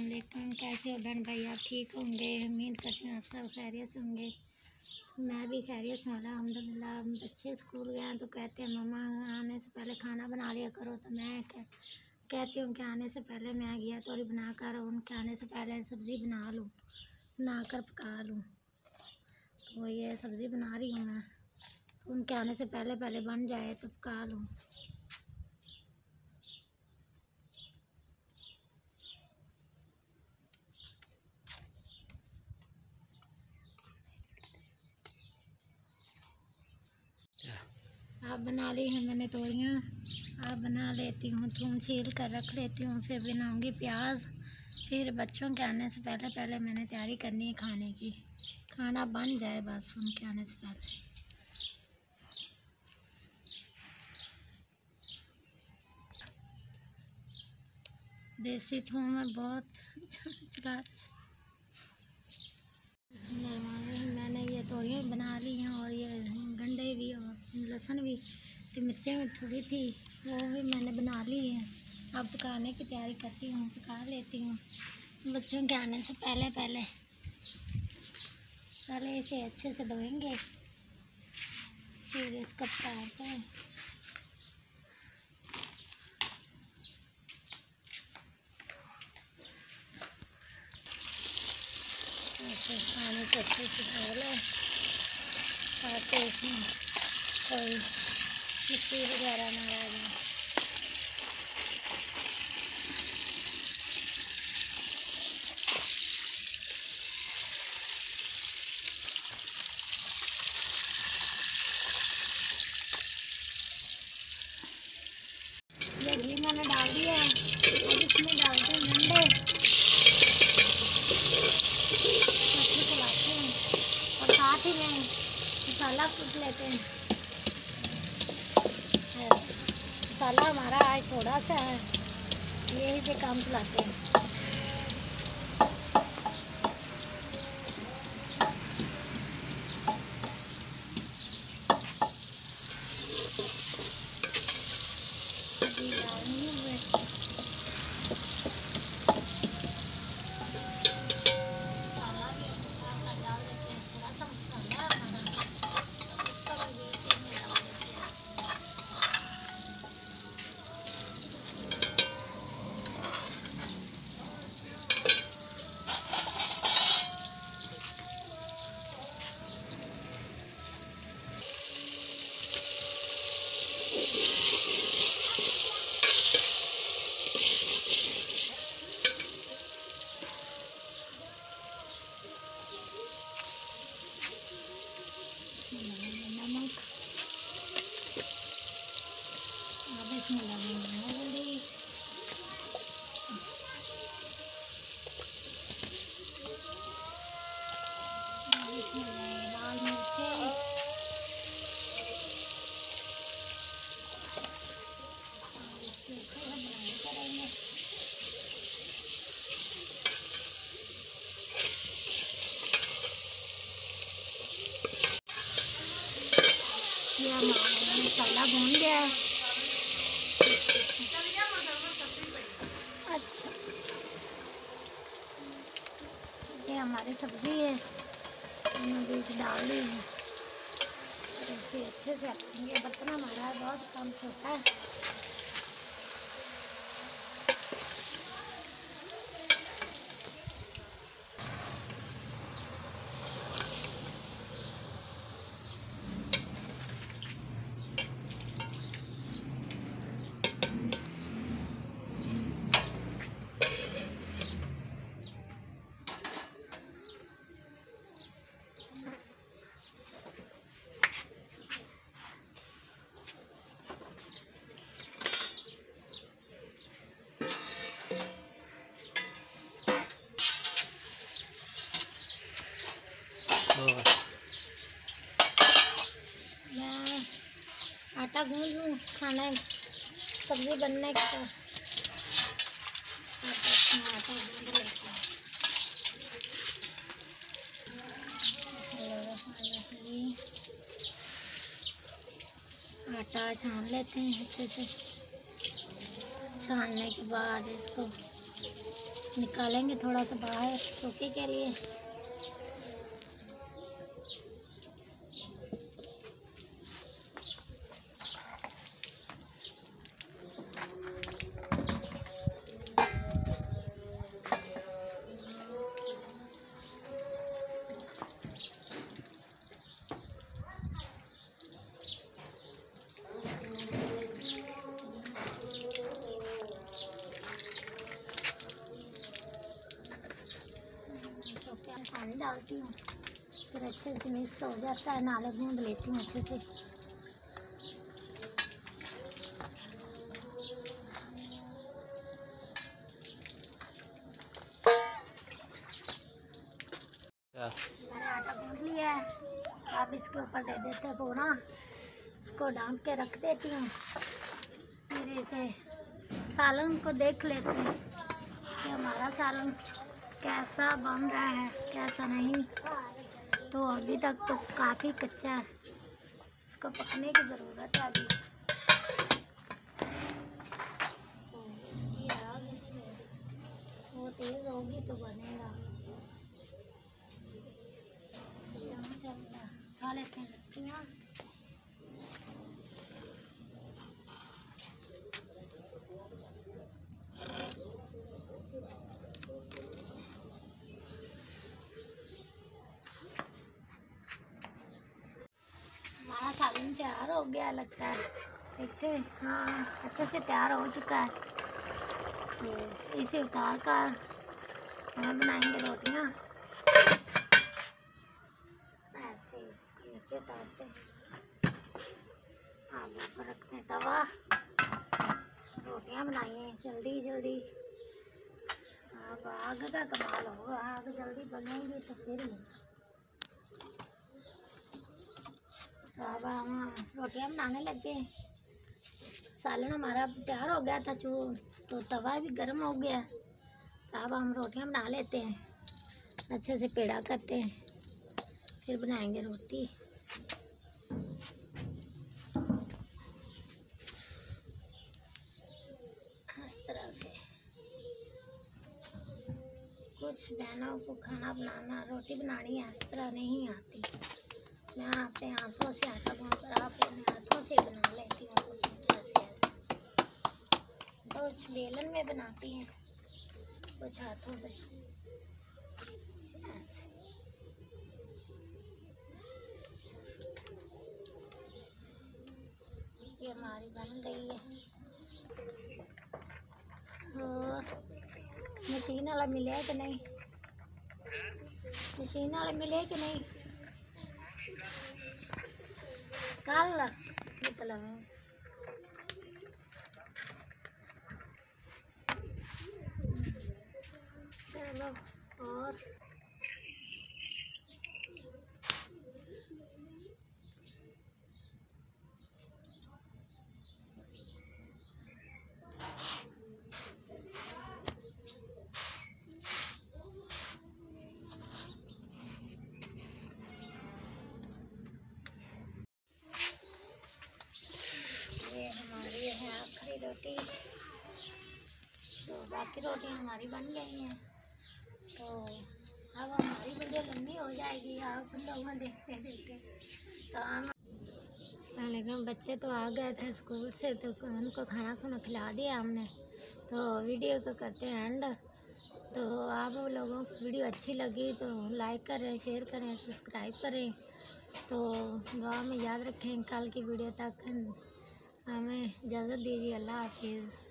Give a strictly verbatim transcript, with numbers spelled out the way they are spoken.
वालेकुम। कैसे हो बहन भाई? आप ठीक होंगे? उम्मीद करती हूँ आप सब खैरियत से होंगे। मैं भी खैरियत से हूँ अल्हम्दुलिल्लाह। बच्चे स्कूल गए हैं तो कहते हैं मम्मा आने से पहले खाना बना लिया करो, तो मैं कह, कहती हूँ कि आने से पहले मैं घिया तोरी बना कर उनके आने से पहले सब्ज़ी बना लूँ, बना कर पका लूँ। तो ये सब्ज़ी बना रही हूँ मैं, तो उनके आने से पहले पहले बन जाए तो पका लूँ। आप बना ली हैं मैंने तोरियाँ, आप बना लेती हूँ, थूम छील कर रख लेती हूँ, फिर बनाऊँगी प्याज। फिर बच्चों के आने से पहले पहले मैंने तैयारी करनी है खाने की, खाना बन जाए बस उनके आने से पहले। देसी थूम में बहुत चला। मैंने ये तोरियाँ बना ली हैं और ये गंडे भी और लहसुन भी, तो मिर्चें भी थोड़ी थी वो भी मैंने बना ली हैं। अब पकाने की तैयारी करती हूँ, पका लेती हूँ बच्चों के आने से पहले पहले। पहले इसे अच्छे से धोएंगे, फिर इसको पकाते हैं। ऐसे पानी को अच्छे से धो लो ताकि इसमें कोई मिट्टी वगैरह ना आ जाए। ये घी मैंने डाल दिया है, अब इसमें डालते हैं गंडे, अच्छे से लाते हैं और साथ ही में मसाला कूट लेते हैं। मसाला हमारा आज थोड़ा सा है, यही से काम चलाते हैं। नमक अब इसमें लगेंगे हल्दी, इसमें लाल मिर्चें, और इसके ऊपर हम बनाई करेंगे। ये हमारा मसाला भून गया है। अच्छा, ये हमारी सब्ज़ी है, मैंने बीज डाल दी है और इसे अच्छे से रखेंगे। बर्तन हमारा बहुत कम छोटा है। मैं आटा गूंद लूँ खाना सब्ज़ी बनने के तो आटा आटा गूंद लेते हैं। आटा छान लेते हैं अच्छे से। छानने के बाद इसको निकालेंगे थोड़ा सा बाहर सूखे के लिए। पानी डालती हूँ, फिर अच्छे से मिक्स हो जाता है, नाले गूँध लेती हूँ अच्छे से। मैंने आटा गूँध लिया है, अब इसके ऊपर दे देते हैं पूरा, इसको ढाँप के रख देती हूँ। फिर इसे सालन को देख लेते हैं कि हमारा सालन कैसा बन रहा है कैसा नहीं। तो अभी तक तो काफ़ी कच्चा है, इसको पकने की ज़रूरत है अभी। तो ये आग वो तेज़ होगी तो बनेगा। खा लेते हैं लट्टियाँ। हमारा सालन तैयार हो गया लगता है, देखते हैं। हाँ, अच्छे से तैयार हो चुका है। तो इसे उतार कर हमें बनाएंगे रोटियाँ। ऐसे इसको नीचे उतारते हैं, आग ऊपर रखते हैं तवा, रोटियाँ बनाइए जल्दी जल्दी। अब आग का कमाल होगा, आग जल्दी बनेगी तो फिर तो अब हम रोटियाँ बनाने लग गए। सालन हमारा तैयार हो गया था, चू तो तवा भी गर्म हो गया। तो अब हम रोटियाँ बना लेते हैं, अच्छे से पेड़ा करते हैं, फिर बनाएंगे रोटी। इस तरह से कुछ बहनों को खाना बनाना, रोटी बनानी इस तरह नहीं आती। मैं अपने हाथों से आटा गूँध कर अपने हाथों से बना लेती हूँ। ऐसे ऐसे कुछ बेलन में बनाती हैं, कुछ हाथों से ऐसे। ये हमारी बन रही है। और मशीन वाला मिले कि नहीं, मशीन वाला मिले कि नहीं, कल निकला है। चलो और ये हमारी है आखिरी रोटी। तो बाकी रोटियां हमारी बन गई हैं। तो अब हमारी वीडियो लंबी हो जाएगी, आप लोग देखते देखते। तो हम अस्सलाम, बच्चे तो आ गए थे स्कूल से, तो उनको खाना खुना खिला दिया हमने। तो वीडियो को करते हैं एंड। तो आप लोगों को वीडियो अच्छी लगी तो लाइक करें, शेयर करें, सब्सक्राइब करें। तो दुआ में याद रखें। कल की वीडियो तक हमें इजाज़त दीजिए। अल्लाह हाफिज़।